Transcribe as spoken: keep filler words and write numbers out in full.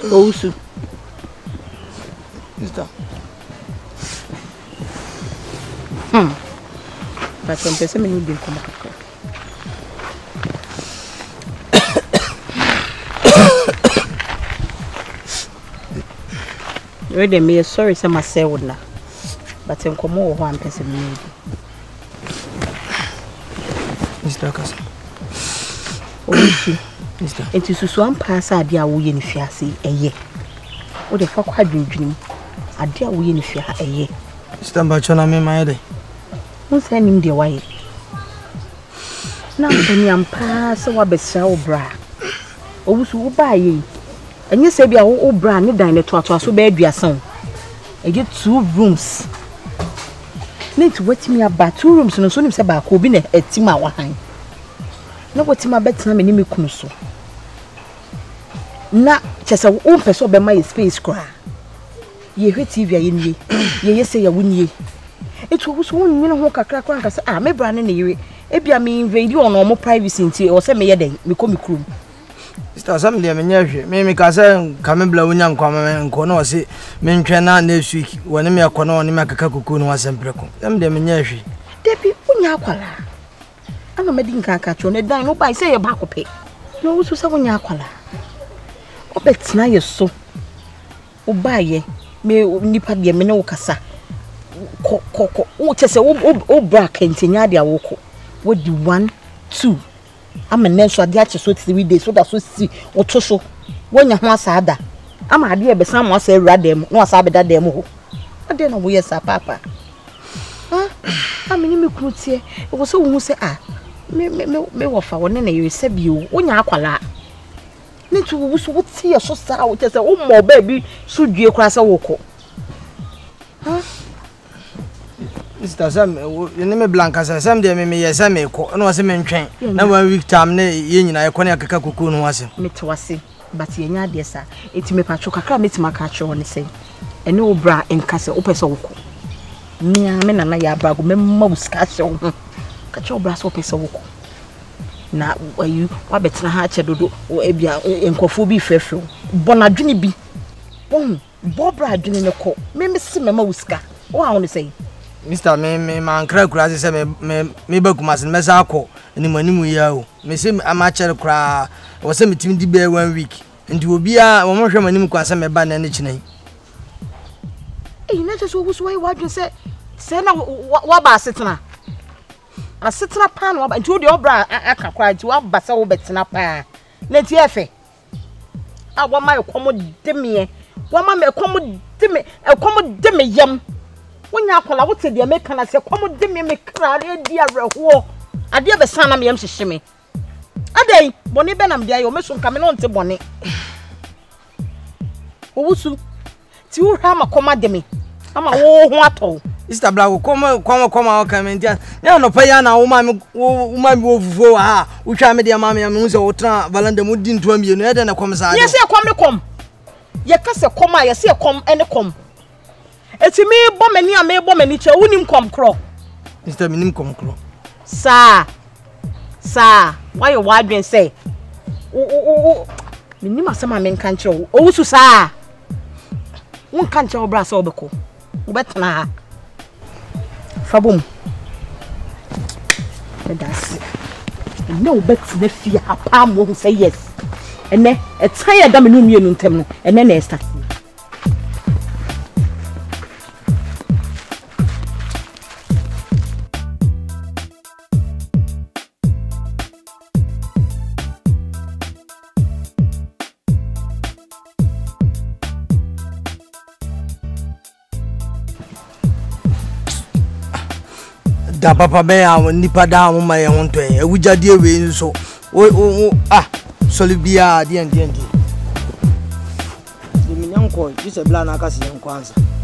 Osu. Mister. Hmm. But some person may need to come back. Ready me sorry say myself would na. But in come over one person need. Mister Kasa. Osu. Mister. Enti susu ampa sa ade a wo ye ne fiase eye. Wo de fa kwa dwendwunim. Ade a wo ye ne fia eye. Mister Bachona me my day. Who say nim de waye? Na mpani ampa sa wa besra wo bra. Owusu wo ba ye. Enye se bia wo bra ne dan ne to ato so ba aduasan. Ege two rooms. Net watimi aba two rooms no so nim se ba ko bi na etima wa han. Na watimi abetena me ni me kunu so. Na chese wo pese obema ye space kra. Ye hwe T V aye nie. Ye ye se ya wunye. Etu wo so wonnyine ho kakra kra nka se ah me bra ne ne yire. Ebia me invade on omo privacy nti o se me ye den me ko me krum. Mister Sam de me nyahwe. Me me ka se ka me bla wonya nkwa me nko na o se me ntwe na next week woni me akọ na woni me akaka kuku no asempreko. Sam de me nyahwe. Debi wonya akwala. Ano me di nka ka cho ne dan no bai se ye ba kope. No wo so se wonya akwala. Obetina ye so. Wo ba ye me nipa de me ne wo kasa. Ko ko ko wo chese wo wo bra kentenya de awoko. Wo di one two. Ama nenso ade ache so three days so da so si wo to so. Wonya ho asada. Ama ade e be san mo asa ewura dem no asa beda dem ho. Ade na wo ye sa papa. Ha? Amini me krutie. Wo so wo hu se ah me me me wo fa wo ne na yese bi o. Wonya akwala. Nitu wo so wo tie so sa wo chese wo mo ba bi so due kra sa wo ko. Ha? Mister Sam, you name Blanca Sam de me yes am eko no se me ntwen na one week time na ye nyina ye kone akaka kuku no wase metwase but ye nya de sa eti me patcho kakra metima ka che woni se ene wo bra enkase wo pese wo ko mia me na na ya brago me ma buska che wo ka che wo bra so pese wo ko na ayu wa betina ha che dodo ebia enkofo bi frefre bona dwene bi bon bo bra dwene ne ko me me se me ma buska wo ha woni se Mister me me man kra kra se me me me ba kuma se me sa akọ ni mani mu ya o me se ama chere kra wo se metimi di be one week ndi obi a wo mo hwe mani mu kwa se me ba na ne kine eh na so wo so wai wadun se se na wa ba setena asetena pa na wa ba nti wo de obra aka kwa nti wa ba se wo betena pa na ti efe a wa ma ekomo de me wa ma me ekomo de me ekomo de me yam wonya akola wote de me kana se komo de me me kra re di areho ade be sana me yam hyehye me adai boni be na me dia yo me so nka me no nte boni owusu ti wo hwa makoma de me ama wo ho ato Mister Blago komo komo komo o kamentia na no pa ya na wo ma me wo ma me wo fufuo ha wo hwa me de ma me me hu se wo tra valanda mu di ntoa mienu e de na kom sa ade ye se kom me kom ye ka se kom a ye se kom ene kom eti me bo mani a me bo mani che wonim kom kro Mister minim kom kro sa sa why you wadwen say o o o minim asema me nka nche wo owusu sa won kan nche wo bra sa obeko wo betena ha fabum that's no betena fia apa mo say yes ene etan ya da me no mienu ntem no ene na start da papa be a nipa da mo ma ye ho nto e awujade we nso o ah solibia de en de en de mi nyanko ji se bla na aka se nko ansa